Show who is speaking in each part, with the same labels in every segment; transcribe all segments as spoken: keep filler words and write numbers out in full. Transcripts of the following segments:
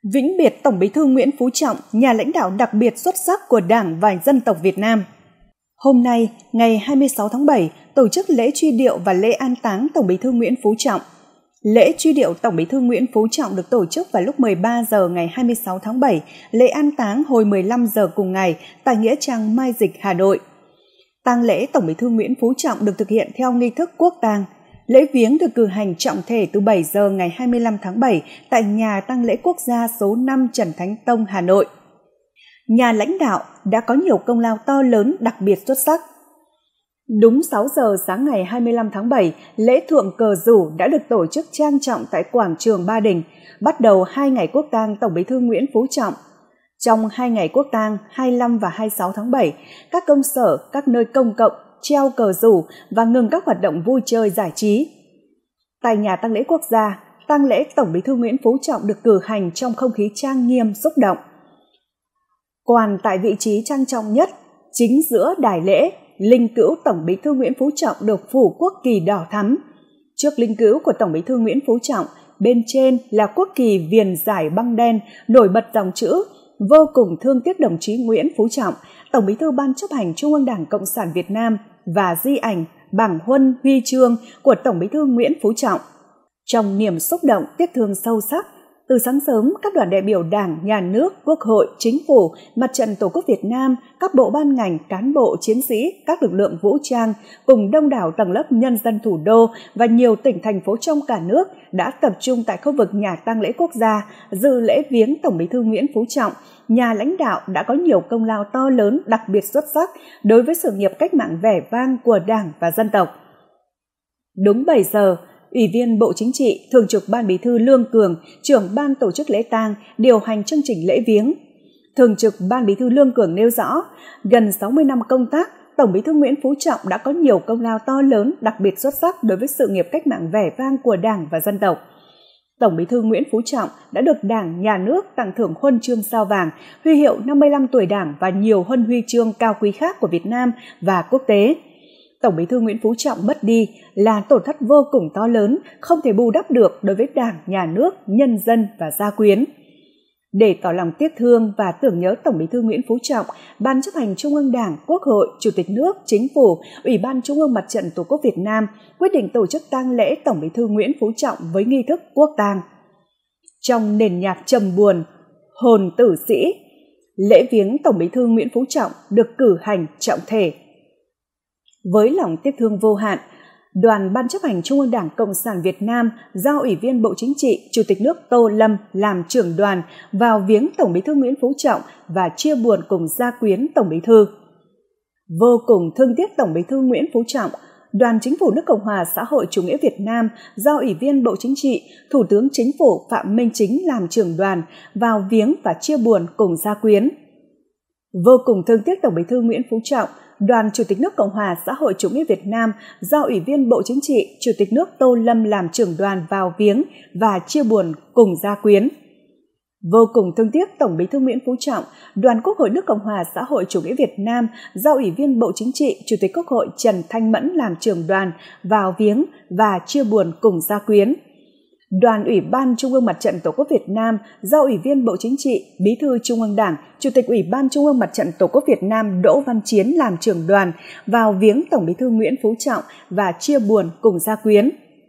Speaker 1: Vĩnh biệt Tổng Bí thư Nguyễn Phú Trọng, nhà lãnh đạo đặc biệt xuất sắc của Đảng và dân tộc Việt Nam. Hôm nay, ngày hai mươi sáu tháng bảy, tổ chức lễ truy điệu và lễ an táng Tổng Bí thư Nguyễn Phú Trọng. Lễ truy điệu Tổng Bí thư Nguyễn Phú Trọng được tổ chức vào lúc mười ba giờ ngày hai mươi sáu tháng bảy, lễ an táng hồi mười lăm giờ cùng ngày tại nghĩa trang Mai Dịch, Hà Nội. Tang lễ Tổng Bí thư Nguyễn Phú Trọng được thực hiện theo nghi thức quốc tang. Lễ viếng được cử hành trọng thể từ bảy giờ ngày hai mươi lăm tháng bảy tại nhà tang lễ quốc gia số năm Trần Thánh Tông, Hà Nội. Nhà lãnh đạo đã có nhiều công lao to lớn đặc biệt xuất sắc. Đúng sáu giờ sáng ngày hai mươi lăm tháng bảy, lễ thượng cờ rủ đã được tổ chức trang trọng tại quảng trường Ba Đình, bắt đầu hai ngày quốc tang Tổng Bí thư Nguyễn Phú Trọng. Trong hai ngày quốc tang hai mươi lăm và hai mươi sáu tháng bảy, các công sở, các nơi công cộng treo cờ rủ và ngừng các hoạt động vui chơi giải trí. Tại nhà tang lễ quốc gia, tang lễ Tổng Bí thư Nguyễn Phú Trọng được cử hành trong không khí trang nghiêm xúc động. Quàn tại vị trí trang trọng nhất, chính giữa đài lễ, linh cữu Tổng Bí thư Nguyễn Phú Trọng được phủ quốc kỳ đỏ thắm. Trước linh cữu của Tổng Bí thư Nguyễn Phú Trọng, bên trên là quốc kỳ viền dải băng đen, nổi bật dòng chữ "Vô cùng thương tiếc đồng chí Nguyễn Phú Trọng, Tổng Bí thư Ban chấp hành Trung ương Đảng Cộng sản Việt Nam" và di ảnh, bảng huân, huy chương của Tổng Bí thư Nguyễn Phú Trọng. Trong niềm xúc động, tiếc thương sâu sắc, từ sáng sớm, các đoàn đại biểu Đảng, Nhà nước, Quốc hội, Chính phủ, Mặt trận Tổ quốc Việt Nam, các bộ ban ngành, cán bộ, chiến sĩ, các lực lượng vũ trang, cùng đông đảo tầng lớp nhân dân thủ đô và nhiều tỉnh, thành phố trong cả nước đã tập trung tại khu vực nhà tang lễ quốc gia, dự lễ viếng Tổng Bí thư Nguyễn Phú Trọng, nhà lãnh đạo đã có nhiều công lao to lớn đặc biệt xuất sắc đối với sự nghiệp cách mạng vẻ vang của Đảng và dân tộc. Đúng bảy giờ, Ủy viên Bộ Chính trị, Thường trực Ban Bí thư Lương Cường, trưởng ban tổ chức lễ tang, điều hành chương trình lễ viếng. Thường trực Ban Bí thư Lương Cường nêu rõ, gần sáu mươi năm công tác, Tổng Bí thư Nguyễn Phú Trọng đã có nhiều công lao to lớn đặc biệt xuất sắc đối với sự nghiệp cách mạng vẻ vang của Đảng và dân tộc. Tổng Bí thư Nguyễn Phú Trọng đã được Đảng, Nhà nước tặng thưởng huân chương Sao vàng, huy hiệu năm mươi lăm tuổi Đảng và nhiều huân huy chương cao quý khác của Việt Nam và quốc tế. Tổng Bí thư Nguyễn Phú Trọng mất đi là tổn thất vô cùng to lớn, không thể bù đắp được đối với Đảng, Nhà nước, nhân dân và gia quyến. Để tỏ lòng tiếc thương và tưởng nhớ Tổng Bí thư Nguyễn Phú Trọng, Ban chấp hành Trung ương Đảng, Quốc hội, Chủ tịch nước, Chính phủ, Ủy ban Trung ương Mặt trận Tổ quốc Việt Nam quyết định tổ chức tang lễ Tổng Bí thư Nguyễn Phú Trọng với nghi thức quốc tang. Trong nền nhạc trầm buồn, hồn tử sĩ, lễ viếng Tổng Bí thư Nguyễn Phú Trọng được cử hành trọng thể. Với lòng tiếc thương vô hạn, Đoàn Ban chấp hành Trung ương Đảng Cộng sản Việt Nam giao Ủy viên Bộ Chính trị, Chủ tịch nước Tô Lâm làm trưởng đoàn vào viếng Tổng Bí thư Nguyễn Phú Trọng và chia buồn cùng gia quyến Tổng Bí thư. Vô cùng thương tiếc Tổng Bí thư Nguyễn Phú Trọng, Đoàn Chính phủ nước Cộng hòa Xã hội Chủ nghĩa Việt Nam giao Ủy viên Bộ Chính trị, Thủ tướng Chính phủ Phạm Minh Chính làm trưởng đoàn vào viếng và chia buồn cùng gia quyến. Vô cùng thương tiếc Tổng Bí thư Nguyễn Phú Trọng, Đoàn Chủ tịch nước Cộng hòa Xã hội Chủ nghĩa Việt Nam giao Ủy viên Bộ Chính trị, Chủ tịch nước Tô Lâm làm trưởng đoàn vào viếng và chia buồn cùng gia quyến. Vô cùng thương tiếc Tổng Bí thư Nguyễn Phú Trọng, Đoàn Quốc hội nước Cộng hòa Xã hội Chủ nghĩa Việt Nam giao Ủy viên Bộ Chính trị, Chủ tịch Quốc hội Trần Thanh Mẫn làm trưởng đoàn vào viếng và chia buồn cùng gia quyến. Đoàn Ủy ban Trung ương Mặt trận Tổ quốc Việt Nam giao Ủy viên Bộ Chính trị, Bí thư Trung ương Đảng, Chủ tịch Ủy ban Trung ương Mặt trận Tổ quốc Việt Nam Đỗ Văn Chiến làm trưởng đoàn vào viếng Tổng Bí thư Nguyễn Phú Trọng và chia buồn cùng gia quyến.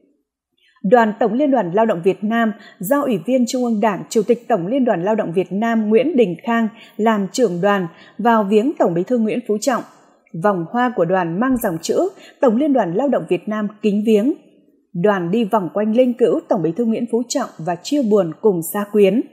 Speaker 1: Đoàn Tổng Liên đoàn Lao động Việt Nam giao Ủy viên Trung ương Đảng, Chủ tịch Tổng Liên đoàn Lao động Việt Nam Nguyễn Đình Khang làm trưởng đoàn vào viếng Tổng Bí thư Nguyễn Phú Trọng. Vòng hoa của đoàn mang dòng chữ Tổng Liên đoàn Lao động Việt Nam kính viếng. Đoàn đi vòng quanh linh cữu Tổng Bí thư Nguyễn Phú Trọng và chia buồn cùng gia quyến.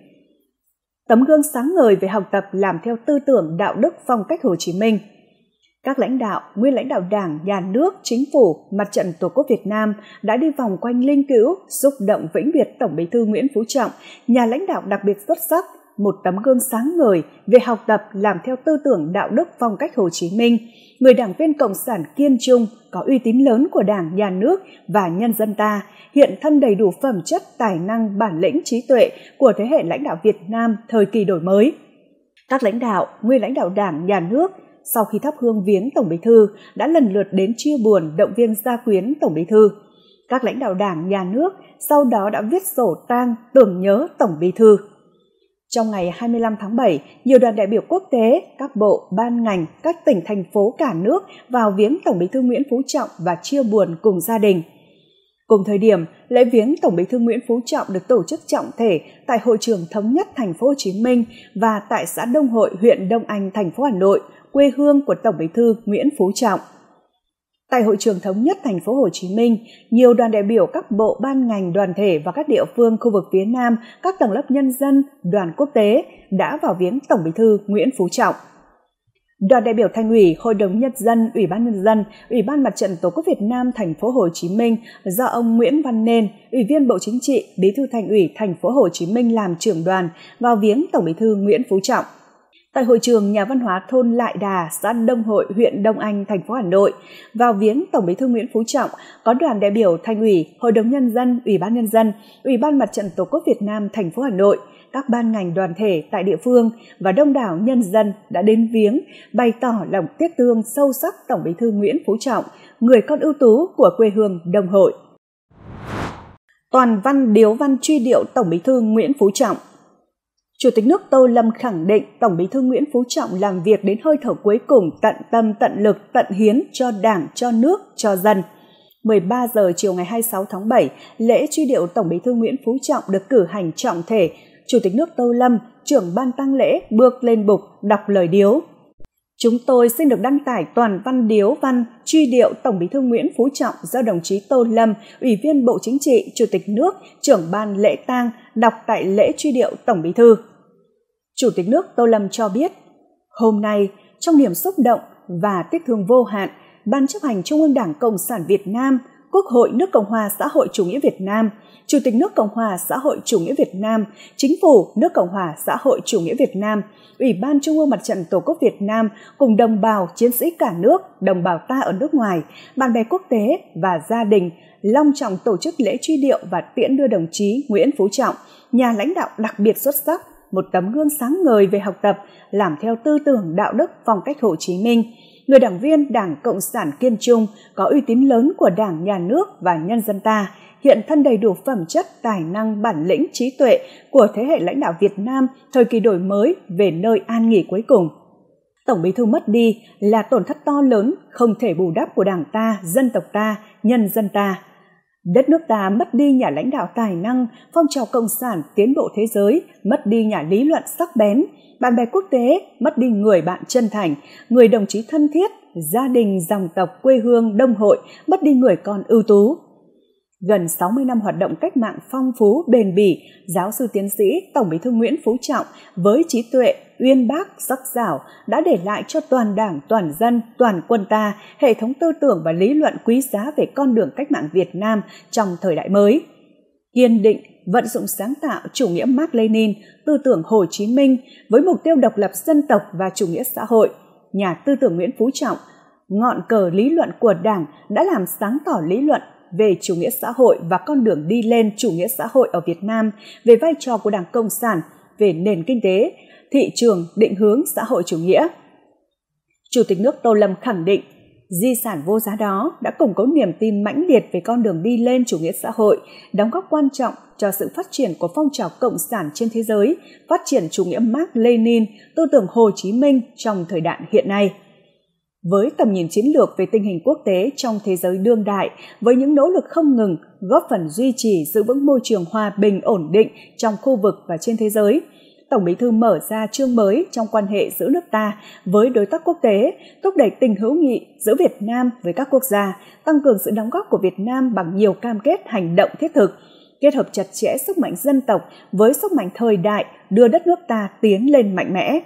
Speaker 1: Tấm gương sáng ngời về học tập làm theo tư tưởng đạo đức phong cách Hồ Chí Minh. Các lãnh đạo, nguyên lãnh đạo Đảng, Nhà nước, Chính phủ, Mặt trận Tổ quốc Việt Nam đã đi vòng quanh linh cữu, xúc động vĩnh biệt Tổng Bí thư Nguyễn Phú Trọng, nhà lãnh đạo đặc biệt xuất sắc, một tấm gương sáng ngời về học tập làm theo tư tưởng đạo đức phong cách Hồ Chí Minh, người đảng viên cộng sản kiên trung, có uy tín lớn của Đảng, Nhà nước và nhân dân ta, hiện thân đầy đủ phẩm chất, tài năng, bản lĩnh, trí tuệ của thế hệ lãnh đạo Việt Nam thời kỳ đổi mới. Các lãnh đạo, nguyên lãnh đạo Đảng, Nhà nước sau khi thắp hương viếng Tổng Bí thư đã lần lượt đến chia buồn động viên gia quyến Tổng Bí thư. Các lãnh đạo Đảng, Nhà nước sau đó đã viết sổ tang tưởng nhớ Tổng Bí thư. Trong ngày hai mươi lăm tháng bảy, nhiều đoàn đại biểu quốc tế, các bộ, ban ngành, các tỉnh, thành phố cả nước vào viếng Tổng Bí thư Nguyễn Phú Trọng và chia buồn cùng gia đình. Cùng thời điểm, lễ viếng Tổng Bí thư Nguyễn Phú Trọng được tổ chức trọng thể tại Hội trường Thống nhất thành phố Hồ Chí Minh và tại xã Đông Hội, huyện Đông Anh, thành phố Hà Nội, quê hương của Tổng Bí thư Nguyễn Phú Trọng. Tại Hội trường Thống nhất thành phố Hồ Chí Minh, nhiều đoàn đại biểu các bộ, ban ngành, đoàn thể và các địa phương khu vực phía Nam, các tầng lớp nhân dân, đoàn quốc tế đã vào viếng Tổng Bí thư Nguyễn Phú Trọng. Đoàn đại biểu Thành ủy, Hội đồng Nhân dân, Ủy ban Nhân dân, Ủy ban Mặt trận Tổ quốc Việt Nam thành phố Hồ Chí Minh do ông Nguyễn Văn Nên, Ủy viên Bộ Chính trị, Bí thư Thành ủy thành phố Hồ Chí Minh làm trưởng đoàn vào viếng Tổng Bí thư Nguyễn Phú Trọng. Tại hội trường nhà văn hóa thôn Lại Đà, xã Đông Hội, huyện Đông Anh, thành phố Hà Nội, vào viếng Tổng Bí thư Nguyễn Phú Trọng có đoàn đại biểu Thành ủy, Hội đồng Nhân dân, Ủy ban Nhân dân, Ủy ban Mặt trận Tổ quốc Việt Nam thành phố Hà Nội, các ban ngành đoàn thể tại địa phương và đông đảo nhân dân đã đến viếng, bày tỏ lòng tiếc thương sâu sắc Tổng Bí thư Nguyễn Phú Trọng, người con ưu tú của quê hương Đông Hội. Toàn văn điếu văn truy điệu Tổng Bí thư Nguyễn Phú Trọng. Chủ tịch nước Tô Lâm khẳng định Tổng Bí thư Nguyễn Phú Trọng làm việc đến hơi thở cuối cùng, tận tâm, tận lực, tận hiến cho Đảng, cho nước, cho dân. mười ba giờ chiều ngày hai mươi sáu tháng bảy, lễ truy điệu Tổng Bí thư Nguyễn Phú Trọng được cử hành trọng thể. Chủ tịch nước Tô Lâm, trưởng ban tang lễ, bước lên bục đọc lời điếu. Chúng tôi xin được đăng tải toàn văn điếu văn truy điệu Tổng Bí thư Nguyễn Phú Trọng do đồng chí Tô Lâm, Ủy viên Bộ Chính trị, Chủ tịch nước, trưởng ban lễ tang đọc tại lễ truy điệu Tổng Bí thư. Chủ tịch nước Tô Lâm cho biết, hôm nay, trong niềm xúc động và tiếc thương vô hạn, Ban chấp hành Trung ương Đảng Cộng sản Việt Nam, Quốc hội nước Cộng hòa xã hội chủ nghĩa Việt Nam, Chủ tịch nước Cộng hòa xã hội chủ nghĩa Việt Nam, Chính phủ nước Cộng hòa xã hội chủ nghĩa Việt Nam, Ủy ban Trung ương Mặt trận Tổ quốc Việt Nam cùng đồng bào chiến sĩ cả nước, đồng bào ta ở nước ngoài, bạn bè quốc tế và gia đình long trọng tổ chức lễ truy điệu và tiễn đưa đồng chí Nguyễn Phú Trọng, nhà lãnh đạo đặc biệt xuất sắc, một tấm gương sáng ngời về học tập, làm theo tư tưởng đạo đức phong cách Hồ Chí Minh, người đảng viên Đảng Cộng sản kiên trung, có uy tín lớn của Đảng, Nhà nước và nhân dân ta, hiện thân đầy đủ phẩm chất, tài năng, bản lĩnh, trí tuệ của thế hệ lãnh đạo Việt Nam thời kỳ đổi mới về nơi an nghỉ cuối cùng. Tổng Bí thư mất đi là tổn thất to lớn, không thể bù đắp của Đảng ta, dân tộc ta, nhân dân ta. Đất nước ta mất đi nhà lãnh đạo tài năng, phong trào cộng sản tiến bộ thế giới, mất đi nhà lý luận sắc bén, bạn bè quốc tế, mất đi người bạn chân thành, người đồng chí thân thiết, gia đình, dòng tộc, quê hương, Đông Hội, mất đi người con ưu tú. Gần sáu mươi năm hoạt động cách mạng phong phú, bền bỉ, giáo sư tiến sĩ Tổng Bí thư Nguyễn Phú Trọng với trí tuệ, uyên bác, sắc sảo đã để lại cho toàn Đảng, toàn dân, toàn quân ta hệ thống tư tưởng và lý luận quý giá về con đường cách mạng Việt Nam trong thời đại mới. Kiên định, vận dụng sáng tạo chủ nghĩa Mác Lênin, tư tưởng Hồ Chí Minh với mục tiêu độc lập dân tộc và chủ nghĩa xã hội, nhà tư tưởng Nguyễn Phú Trọng, ngọn cờ lý luận của Đảng đã làm sáng tỏ lý luận về chủ nghĩa xã hội và con đường đi lên chủ nghĩa xã hội ở Việt Nam, về vai trò của Đảng Cộng sản, về nền kinh tế, thị trường, định hướng xã hội chủ nghĩa. Chủ tịch nước Tô Lâm khẳng định, di sản vô giá đó đã củng cố niềm tin mãnh liệt về con đường đi lên chủ nghĩa xã hội, đóng góp quan trọng cho sự phát triển của phong trào cộng sản trên thế giới, phát triển chủ nghĩa Mác Lênin, tư tưởng Hồ Chí Minh trong thời đại hiện nay. Với tầm nhìn chiến lược về tình hình quốc tế trong thế giới đương đại, với những nỗ lực không ngừng góp phần duy trì giữ vững môi trường hòa bình ổn định trong khu vực và trên thế giới, Tổng Bí thư mở ra chương mới trong quan hệ giữa nước ta với đối tác quốc tế, thúc đẩy tình hữu nghị giữa Việt Nam với các quốc gia, tăng cường sự đóng góp của Việt Nam bằng nhiều cam kết hành động thiết thực, kết hợp chặt chẽ sức mạnh dân tộc với sức mạnh thời đại đưa đất nước ta tiến lên mạnh mẽ.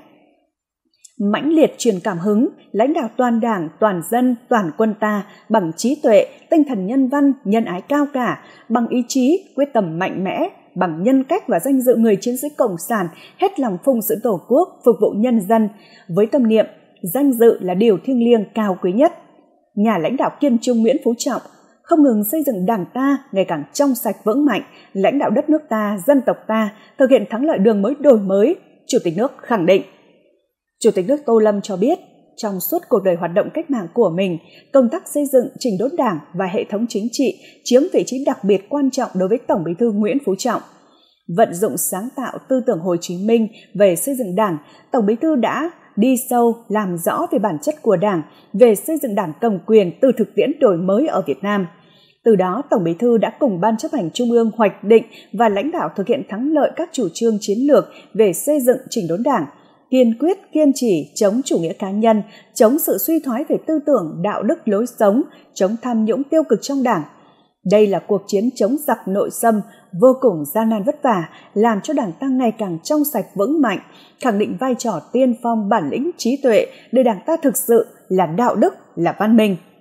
Speaker 1: Mãnh liệt truyền cảm hứng, lãnh đạo toàn Đảng, toàn dân, toàn quân ta bằng trí tuệ, tinh thần nhân văn, nhân ái cao cả, bằng ý chí, quyết tâm mạnh mẽ, bằng nhân cách và danh dự người chiến sĩ cộng sản, hết lòng phụng sự Tổ quốc, phục vụ nhân dân, với tâm niệm danh dự là điều thiêng liêng cao quý nhất. Nhà lãnh đạo kiên trung Nguyễn Phú Trọng không ngừng xây dựng Đảng ta ngày càng trong sạch vững mạnh, lãnh đạo đất nước ta, dân tộc ta thực hiện thắng lợi đường mới đổi mới. Chủ tịch nước khẳng định. Chủ tịch nước Tô Lâm cho biết, trong suốt cuộc đời hoạt động cách mạng của mình, công tác xây dựng chỉnh đốn Đảng và hệ thống chính trị chiếm vị trí đặc biệt quan trọng đối với Tổng Bí thư Nguyễn Phú Trọng. Vận dụng sáng tạo tư tưởng Hồ Chí Minh về xây dựng Đảng, Tổng Bí thư đã đi sâu làm rõ về bản chất của Đảng, về xây dựng Đảng cầm quyền từ thực tiễn đổi mới ở Việt Nam. Từ đó, Tổng Bí thư đã cùng Ban chấp hành Trung ương hoạch định và lãnh đạo thực hiện thắng lợi các chủ trương chiến lược về xây dựng chỉnh đốn Đảng, kiên quyết kiên trì chống chủ nghĩa cá nhân, chống sự suy thoái về tư tưởng, đạo đức, lối sống, chống tham nhũng tiêu cực trong Đảng. Đây là cuộc chiến chống giặc nội xâm vô cùng gian nan vất vả, làm cho Đảng ta ngày càng trong sạch vững mạnh, khẳng định vai trò tiên phong bản lĩnh trí tuệ để Đảng ta thực sự là đạo đức, là văn minh.